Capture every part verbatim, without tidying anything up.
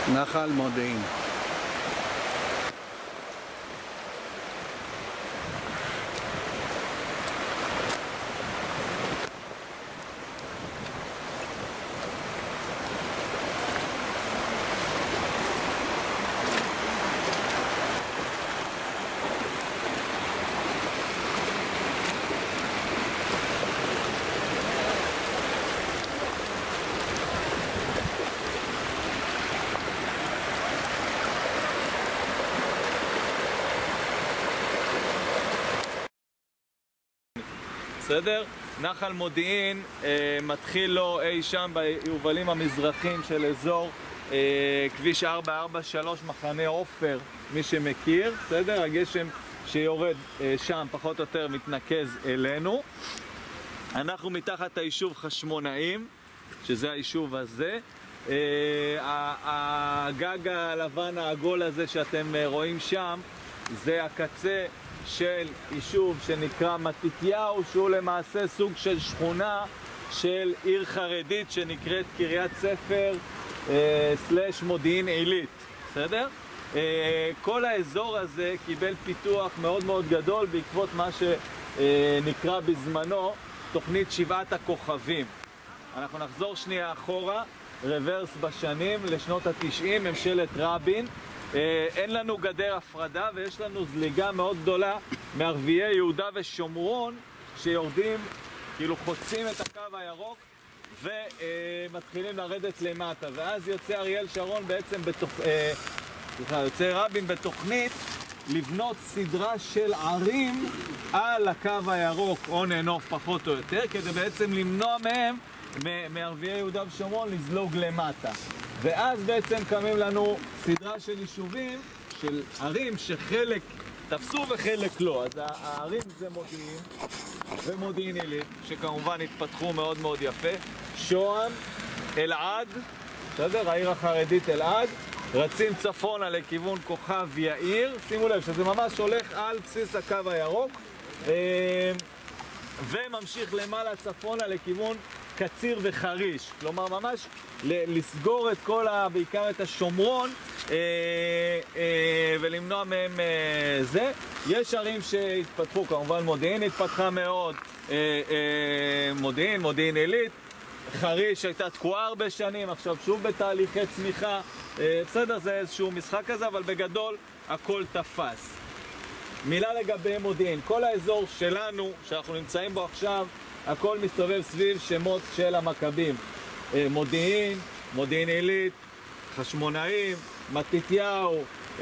נחל מודיעין. בסדר? נחל מודיעין אה, מתחיל לו אי שם ביובלים המזרחים של אזור אה, כביש ארבע ארבע שלוש מחנה עופר, מי שמכיר, בסדר? הגשם שיורד אה, שם פחות או יותר מתנקז אלינו. אנחנו מתחת היישוב חשמונאים, שזה היישוב הזה. אה, הגג הלבן העגול הזה שאתם רואים שם, זה הקצה של יישוב שנקרא מתתיהו, שהוא למעשה סוג של שכונה של עיר חרדית שנקראת קריית ספר אה, סלש מודיעין עילית, בסדר? אה, כל האזור הזה קיבל פיתוח מאוד מאוד גדול בעקבות מה שנקרא בזמנו תוכנית שבעת הכוכבים. אנחנו נחזור שנייה אחורה, רוורס בשנים, לשנות התשעים, ממשלת רבין. אין לנו גדר הפרדה ויש לנו זליגה מאוד גדולה מערביי יהודה ושומרון שיורדים, כאילו חוצים את הקו הירוק ומתחילים לרדת למטה, ואז יוצא אריאל שרון בעצם בתוך, סליחה, יוצא רבין בתוכנית לבנות סדרה של ערים על הקו הירוק on and off פחות או יותר, כדי בעצם למנוע מהם, מערביי יהודה ושומרון, לזלוג למטה. ואז בעצם קמים לנו סדרה של יישובים, של ערים שחלק תפסו וחלק לא. אז הערים זה מודיעין ומודיעין עילית, שכמובן התפתחו מאוד מאוד יפה. שוהם, אלעד, בסדר? העיר החרדית אלעד. רצים צפונה לכיוון כוכב יאיר. שימו לב שזה ממש הולך על בסיס הקו הירוק. וממשיך למעלה צפונה לכיוון קציר וחריש, כלומר ממש לסגור את כל, ה, בעיקר את השומרון אה, אה, ולמנוע מהם אה, זה. יש ערים שהתפתחו, כמובן מודיעין התפתחה מאוד, אה, אה, מודיעין, מודיעין עילית, חריש הייתה תקועה הרבה שנים, עכשיו שוב בתהליכי צמיחה, אה, בסדר, זה איזשהו משחק כזה, אבל בגדול הכל תפס. מילה לגבי מודיעין, כל האזור שלנו שאנחנו נמצאים בו עכשיו, הכל מסתובב סביב שמות של המכבים. מודיעין, מודיעין עילית, חשמונאים, מתתיהו,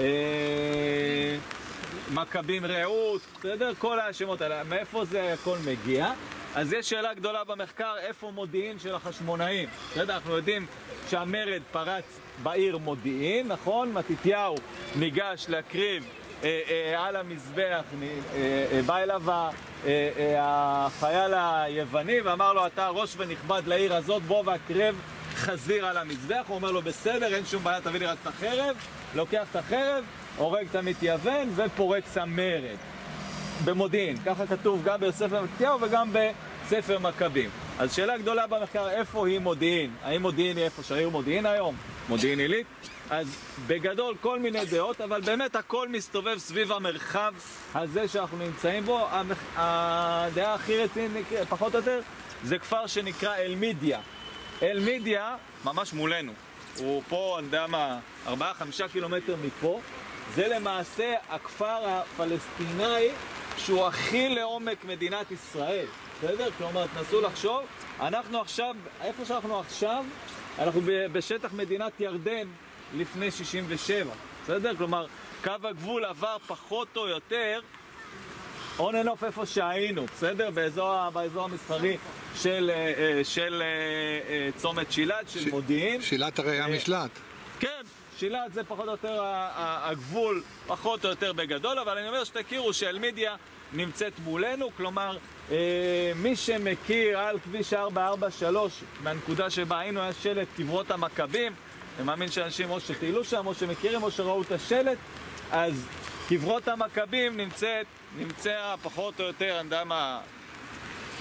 מכבים רעות, בסדר? כל השמות האלה. מאיפה זה הכל מגיע? אז יש שאלה גדולה במחקר, איפה מודיעין של החשמונאים? בסדר? אנחנו יודעים שהמרד פרץ בעיר מודיעין, נכון? מתתיהו ניגש להקריב אה, אה, על המזבח, אה, אה, בא אליו החייל היווני ואמר לו, אתה ראש ונכבד לעיר הזאת, בוא והקרב חזיר על המזבח. הוא אומר לו, בסדר, אין שום בעיה, תביא לי רק את החרב. לוקח את החרב, הורג את המתייוון ופורץ המרד במודיעין. ככה כתוב גם בספר מתתיהו וגם בספר מכבים. אז שאלה גדולה במחקר, איפה היא מודיעין? האם מודיעין היא איפה שהעיר מודיעין היום? מודיעין עילית? אז בגדול כל מיני דעות, אבל באמת הכל מסתובב סביב המרחב הזה שאנחנו נמצאים בו. הדעה הכי רצינית, פחות או יותר, זה כפר שנקרא אל-מידיה. אל-מידיה ממש מולנו. הוא פה, אני יודע מה, ארבעה חמישה קילומטר מפה. זה למעשה הכפר הפלסטיני שהוא הכי לעומק מדינת ישראל. בסדר? כלומר, תנסו לחשוב, אנחנו עכשיו, איפה שאנחנו עכשיו, אנחנו בשטח מדינת ירדן לפני שישים ושבע. בסדר? כלומר, קו הגבול עבר פחות או יותר on and off איפה שהיינו, בסדר? באזור, באזור המסחרי של, של צומת שילת, של מודיעין. שילת הרי היה משלט. כן, שילת זה פחות או יותר הגבול, פחות או יותר בגדול, אבל אני אומר שתכירו שאל-מידיה נמצאת מולנו, כלומר, מי שמכיר על כביש ארבע ארבע שלוש, מהנקודה שבה היינו, היה שלט קברות המכבים. אני מאמין שאנשים או שטיילו שם, או שמכירים, או שראו את השלט. אז קברות המכבים נמצאת, נמצא פחות או יותר, אני יודע מה,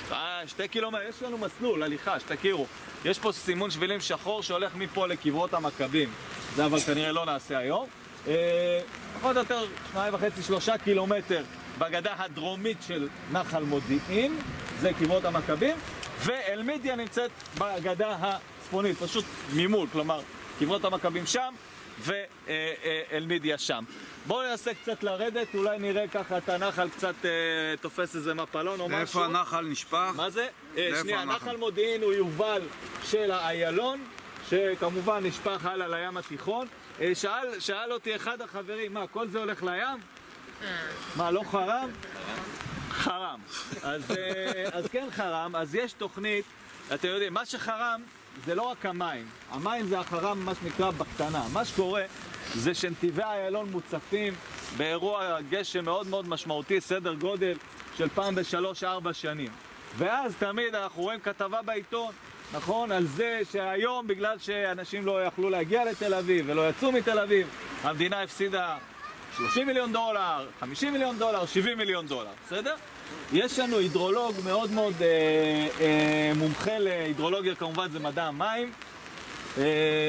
שתי קילומטר, יש לנו מסלול, הליכה, שתכירו. יש פה סימון שבילים שחור שהולך מפה לקברות המכבים. זה אבל כנראה לא נעשה היום. פחות או יותר שניים וחצי, שלושה קילומטר בגדה הדרומית של נחל מודיעין, זה קברות המכבים, ואל-מידיה נמצאת בגדה הצפונית, פשוט ממול, כלומר, קברות המכבים שם ואל-מידיה שם. בואו ננסה קצת לרדת, אולי נראה ככה את הנחל קצת אה, תופס איזה מפלון או משהו. איפה הנחל נשפך? מה זה? אה, שנייה, הנחל? נחל מודיעין הוא יובל של האיילון, שכמובן נשפך הלאה לים התיכון. אה, שאל, שאל אותי אחד החברים, מה, כל זה הולך לים? מה, לא חרם? חרם. אז, אה, אז כן חרם, אז יש תוכנית, אתם יודעים, מה שחרם זה לא רק המים, המים זה החרם, מה שנקרא בקטנה. מה שקורה זה שנתיבי איילון מוצפים באירוע גשם מאוד מאוד משמעותי, סדר גודל של פעם בשלוש ארבע שנים. ואז תמיד אנחנו רואים כתבה בעיתון, נכון, על זה שהיום בגלל שאנשים לא יכלו להגיע לתל אביב ולא יצאו מתל אביב, המדינה הפסידה שלושים מיליון דולר, חמישים מיליון דולר, שבעים מיליון דולר, בסדר? יש לנו הידרולוג מאוד מאוד אה, אה, מומחה להידרולוגיה, כמובן זה מדע המים, אה,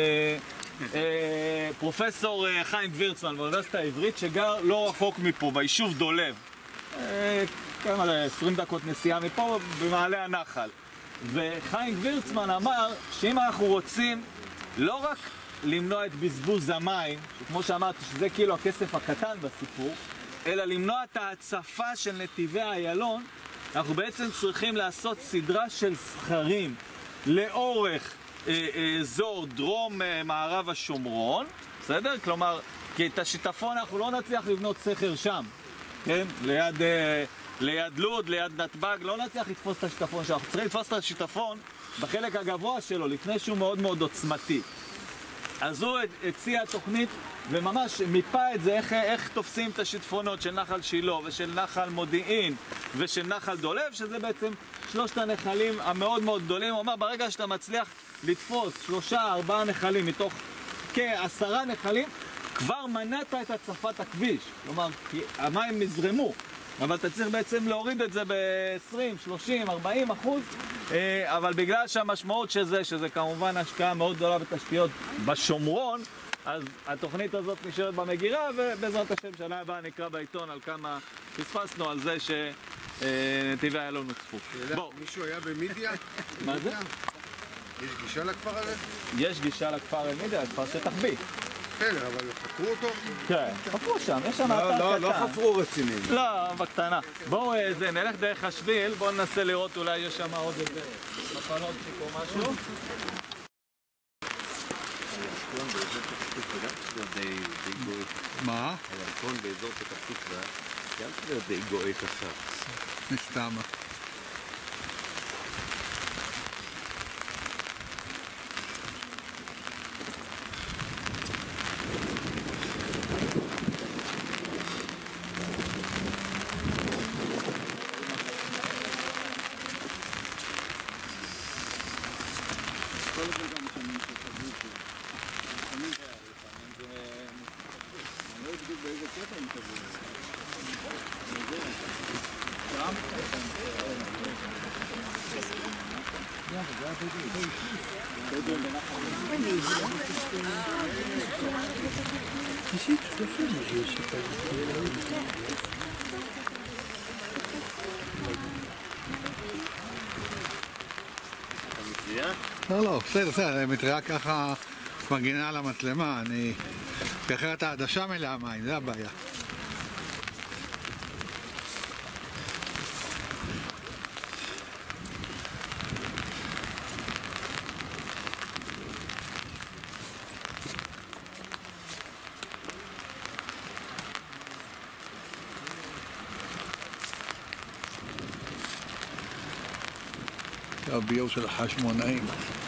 אה, פרופסור אה, חיים וירצמן באוניברסיטה העברית, שגר לא רחוק מפה, ביישוב דולב, אה, כמה, עשרים דקות נסיעה מפה, במעלה הנחל. וחיים וירצמן אמר שאם אנחנו רוצים לא רק למנוע את בזבוז המים, כמו שאמרתי שזה כאילו הכסף הקטן בסיפור, אלא למנוע את ההצפה של נתיבי איילון, אנחנו בעצם צריכים לעשות סדרה של סכרים לאורך אה, אה, אזור דרום אה, מערב השומרון, בסדר? כלומר, כי את השיטפון אנחנו לא נצליח לבנות סכר שם, כן? ליד, אה, ליד לוד, ליד נתב"ג, לא נצליח לתפוס את השיטפון שם. אנחנו צריכים לתפוס את השיטפון בחלק הגבוה שלו, לפני שהוא מאוד מאוד עוצמתי. אז הוא הציע תוכנית וממש מיפה את זה, איך, איך תופסים את השיטפונות של נחל שילה ושל נחל מודיעין ושל נחל דולב, שזה בעצם שלושת הנחלים המאוד מאוד גדולים. הוא אמר, ברגע שאתה מצליח לתפוס שלושה, ארבעה נחלים מתוך כעשרה נחלים, כבר מנעת את הצפת הכביש. כלומר, כי המים נזרמו, אבל אתה צריך בעצם להוריד את זה ב-עשרים, שלושים, ארבעים אחוז, אבל בגלל שהמשמעות של זה, שזה כמובן השקעה מאוד גדולה בתשתיות בשומרון, אז התוכנית הזאת נשארת במגירה, ובעזרת השם שנה הבאה נקרא בעיתון על כמה פספסנו על זה שנתיבי איילון נוצפו. מישהו היה במידיה? מה זה? יש גישה לכפר הזה? יש גישה לכפר מידיה, לכפר שטח B. כן, אבל חפרו אותו? כן, חפרו שם, יש שם אתר קטן. לא חפרו רציניים. לא, בקטנה. בואו נלך דרך השביל, בואו ננסה לראות אולי יש שם עוד איזה מפלות או משהו. מה? הירקון באזור פתח תקווה, גם כזה די גועש עכשיו. מסתם. לא, לא, בסדר, בסדר, מטריה ככה מגינה על המצלמה, אני... כי אחרת העדשה מלאה מים, זה הבעיה. הביור של החשמונאים.